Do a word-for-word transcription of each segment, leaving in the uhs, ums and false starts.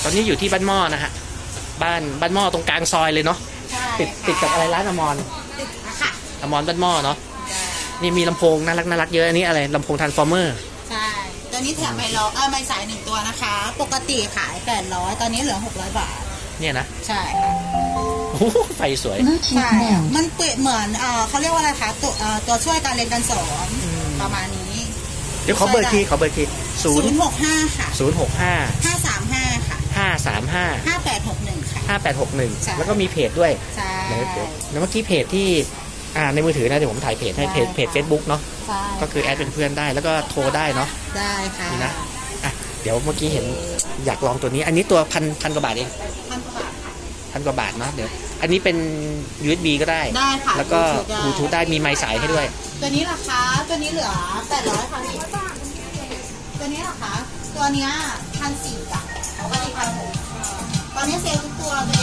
ตอนนี้อยู่ที่บ้านหม้อนะฮะบ้านบ้านหม้อตรงกลางซอยเลยเนาะติดติดกับอะไรร้านอมรอมรบ้านหม้อเนาะนี่มีลำโพงน่ารักน่ารักเยอะอันนี้อะไรลำโพงทรานส์ฟอร์เมอร์ใช่ตัวนี้แถมไมค์ล้อเออไมค์สายหนึ่งตัวนะคะปกติขายแปดร้อยตอนนี้เหลือหกร้อยบาทเนี่ยนะใช่ค่ะโอ้ไฟสวยใช่มันเปิดเหมือนเออเขาเรียกว่าอะไรคะตัวเออตัวช่วยการเรียนการสอนประมาณนี้เดี๋ยวขอเบอร์ทีขอเบอร์ทีศูนย์หกห้าค่ะศูนย์หกห้าห้าสามห้าค่ะห้าสามห้าห้าแปดหกหนึ่งค่ะห้าแปดหกหนึ่งแล้วก็มีเพจด้วยใช่แล้วเมื่อกี้เพจที่อ่าในมือถือนะเดี๋ยวผมถ่ายเพจให้เพจเพจเฟซบุ๊กเนาะก็คือแอดเป็นเพื่อนได้แล้วก็โทรได้เนาะได้ค่ะนี่นะอ่ะเดี๋ยวเมื่อกี้เห็นอยากลองตัวนี้อันนี้ตัวพันพันกว่าบาทเองพันกว่าบาทพันกว่าบาทเนาะเดี๋ยวอันนี้เป็น ยู เอส บี ก็ได้ได้ค่ะแล้วก็บลูทูธได้มีไมค์สายให้ด้วยตัวนี้ราคาตัวนี้เหลือแปดร้อยค่ะพี่ตัวนี้ราคาตัวเนี้ยพันสี่จ้ะปกติพันหกตอนนี้เซลล์ทุกตัวเลย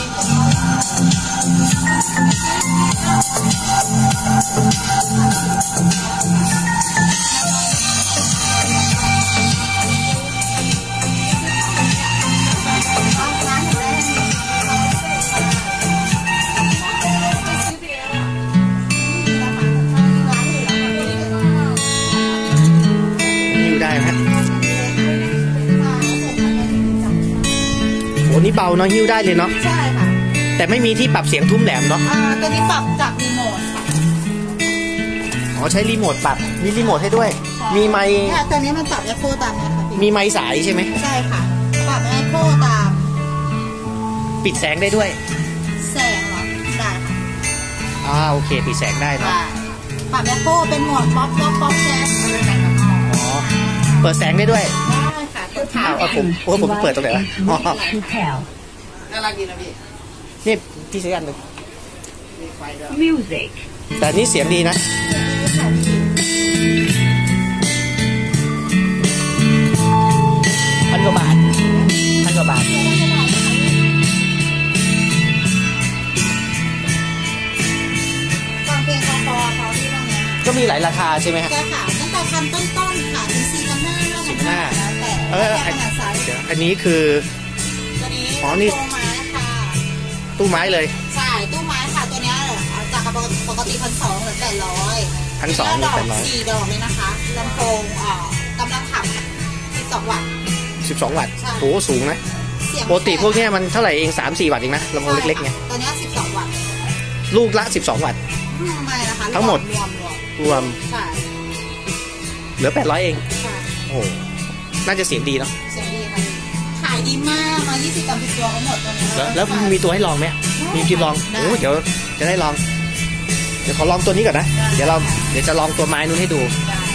นี่เบาเนาะหิ้วได้เลยเนาะใช่ค่ะแต่ไม่มีที่ปรับเสียงทุ้มแหลมเนาะอ่าตัวนี้ปรับจากรีโมทค่ะอ๋อใช้รีโมทปรับมีรีโมทให้ด้วยมีไมค์ตัวนี้มันปรับเอโคตามนี้ค่ะมีไมค์สายใช่ไหมใช่ค่ะปรับเอโคตามปิดแสงได้ด้วยแสงเหรอได้ค่ะอ่าโอเคปิดแสงได้เนาะปรับเอโคเป็นโหมดป๊อปป๊อปป๊อปแจ๊สอ๋อเปิดแสงได้ด้วยได้ค่ะเอาผมโอ้ผมเปิดตรงไหนวะอ๋อน่ารักดีนะพี่นี่พี่ซื้ออันหนึ่งมิวสิกแต่นี่เสียงดีนะพันกว่าบาทพันกว่าบาทฟังเพลงคอคอเขาที่ตรงนี้ก็มีหลายราคาใช่ไหมครับใช่ค่ะตั้งแต่พันต้นๆค่ะถึงสี่พันห้าสี่พันห้าเอออันนี้คืออ๋อนี่ตู้ไม้เลยใช่ตู้ไม้ค่ะตัวนี้จากปกติพันสองเหลือแปดร้อยพันสองเหลือแปดร้อยสี่ดอกเลยนะคะลำโพงกำลังขับสิบสองวัตต์สิบสองวัตต์โหสูงนะปกติพวกนี้มันเท่าไหร่เองสามสี่วัตต์เองนะลำโพงเล็กๆไงตัวนี้สิบสองวัตต์ลูกละสิบสองวัตต์ไม่นะคะทั้งหมดรวมเหลือแปดร้อยเองโอ้น่าจะเสียงดีเนาะเสียงดีค่ะขายดีมากมายี่สิบสามสิบตัวก็หมดตัวนี้แล้วมีตัวให้ลองไหมมีที่ลองโอ้เดี๋ยวจะได้ลองเดี๋ยวขอลองตัวนี้ก่อนนะเดี๋ยวเราเดี๋ยวจะลองตัวไม้นู้นให้ดู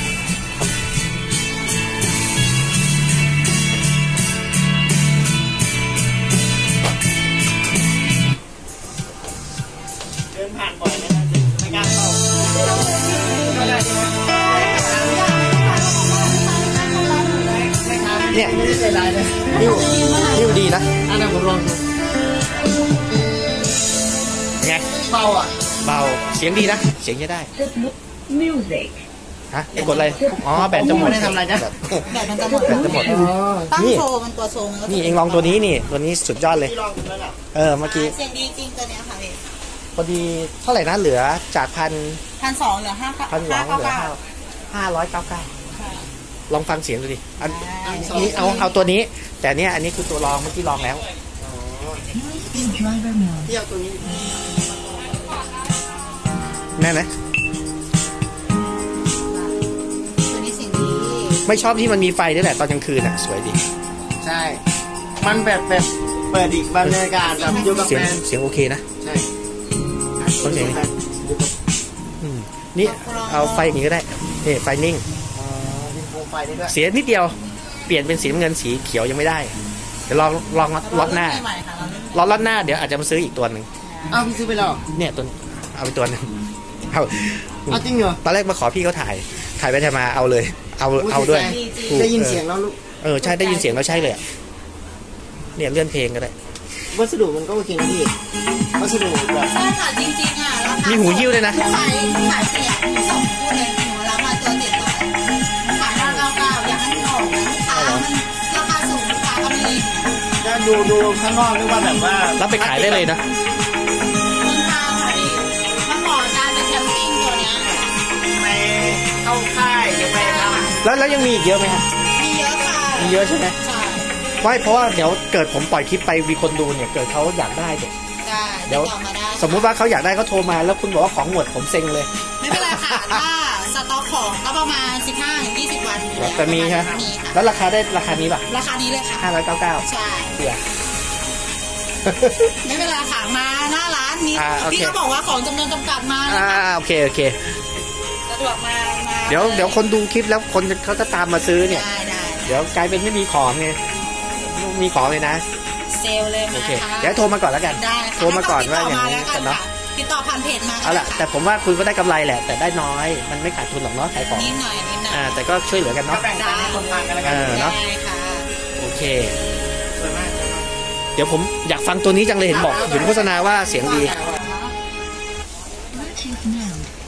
เดินผ่านบ่อยเลยนะไม่กล้าเข้าเนี่ยนิ้วนิ้วดีนะอันนั้นผมลองไงเบาอ่ะเบาเสียงดีนะเสียงจะได้มิวสิกฮะกดอะไรอ๋อแบตจะหมดไม่ได้ทำอะไรนะแบตมันจะหมดแบตจะหมดตั้งโชว์มันตัวโชว์นี่เองลองตัวนี้นี่ตัวนี้สุดยอดเลยเออเมื่อกี้เสียงดีจริงตัวนี้ค่ะพี่พอดีเท่าไหร่นะเหลือจากพันพันสองเหลือห้าพันสองเหลือห้าร้อยเก้าเก้าลองฟังเสียงดูดิอันนี้เอาเอาตัวนี้แต่เนี้ยอันนี้คือตัวลองเมื่อกี้ลองแล้วเที่ยวตัวนี้แน่ไหมตัวนี้เสียงดีไม่ชอบที่มันมีไฟด้วยแหละตอนกลางคืนอ่ะสวยดีใช่มันแบบแบบเปิดอีกบรรยากาศแบบอยู่กับแฟนเสียงโอเคนะใช่ฟังเสียงนี่เอาไฟอย่างนี้ก็ได้นี่ไฟนิ่งเสียนิดเดียวเปลี่ยนเป็นสีน้ำเงินสีเขียวยังไม่ได้เดี๋ยวลองลองล็อตหน้าล็อตหน้าเดี๋ยวอาจจะมาซื้ออีกตัวหนึ่งเอาพี่ซื้อไปแล้วเนี่ยตัวเอาไปตัวนึงเอาเอาจริงเหรอตอนแรกมาขอพี่เขาถ่ายถ่ายไปถ่ายมาเอาเลยเอาเอาด้วยได้ยินเสียงแล้วลูกเออใช่ได้ยินเสียงแล้วใช่เลยเนี่ยเลื่อนเพลงก็ได้วัสดุมันก็โอเคนะพี่วัสดุแบบใช่ค่ะจริงๆอ่ะมีหูยิ้วด้วยนะขายขายเสียงสองคู่เลยหนูรับมาตัวเจ็ดร้อยขายห้าเก้าเก้าอยากให้มันออกนะลูกค้ามันราคาสูงลูกค้าก็มีด้านดูดูข้างนอกนึกว่าแบบว่ารับไปขายได้เลยนะมันทางค่ะพี่มันเหมาะกับการไปแคมปิ้งตัวเนี้ยไปเข้าค่ายหรือไปทแล้วแล้วยังมีอีกเยอะไหมฮะมีเยอะค่ะมีเยอะใช่ไหมใช่ไม่เพราะว่าเดี๋ยวเกิดผมปล่อยคลิปไปมีคนดูเนี่ยเกิดเขาอยากได้เนี่ยได้เดี๋ยวติต่อมาได้สมมุติว่าเขาอยากได้เขาโทรมาแล้วคุณบอกว่าของหมดผมเซ็งเลยไม่เป็นไรค่ะ ถ้าสต็อกของก็ประมาณ สิบห้าถึงยี่สิบ วันอยู่แล้วแต่มีใช่ไหมมีค่ะแล้วราคาได้ราคานี้ป่ะราคานี้เลยค่ะห้าร้อยเก้าเก้าใช่เสียไม่เป็นไรค่ะ มาหน้าร้านนี้อ่าโอเคพี่ก็บอกว่าของจำนวนจำกัดมาอ่าโอเคโอเคสะดวกมามาเดี๋ยวเดี๋ยวคนดูคลิปแล้วคนเขาจะตามมาซื้อเนี่ยได้ได้เดี๋ยวกลายเป็นไม่มีของไงมีของเลยนะเซลลเลยโอมาเคค่ะเดี๋ยวโทรมาก่อนแล้วกันได้ค่ะโทรมาก่อนว่าอย่างนี้นี้กันเนาะติดต่อผ่านเพจมาเอาล่ะแต่ผมว่าคุณก็ได้กำไรแหละ แต่ได้น้อยมันไม่ขาดทุนหรอกเนาะขายของนิดหน่อยนิดหน่อยอ่าแต่ก็ช่วยเหลือกันำก็เนาะแบ่งปันให้คนฟังกันแล้วกันเออ เนาะได้ค่ะโอเคสวยมากสวยมากเดี๋ยวผมอยากฟังตัวนี้จังเลยเห็นบอกเห็นโฆษณาว่าเสียงดี Bluetooth mode.